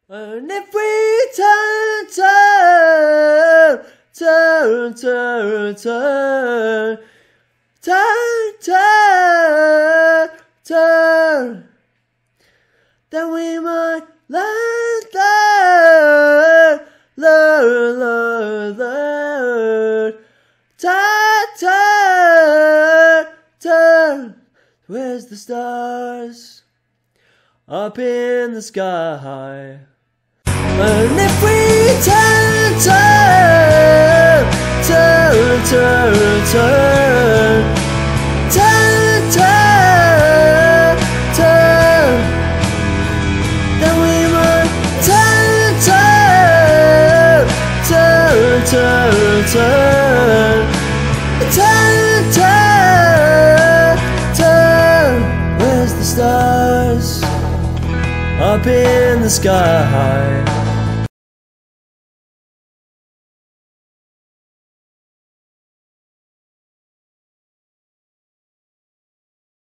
And if we turn, then we might learn. Turn. Where's the stars? Up in the sky. And if we turn, then we might turn. Where's the stars? Up in the sky.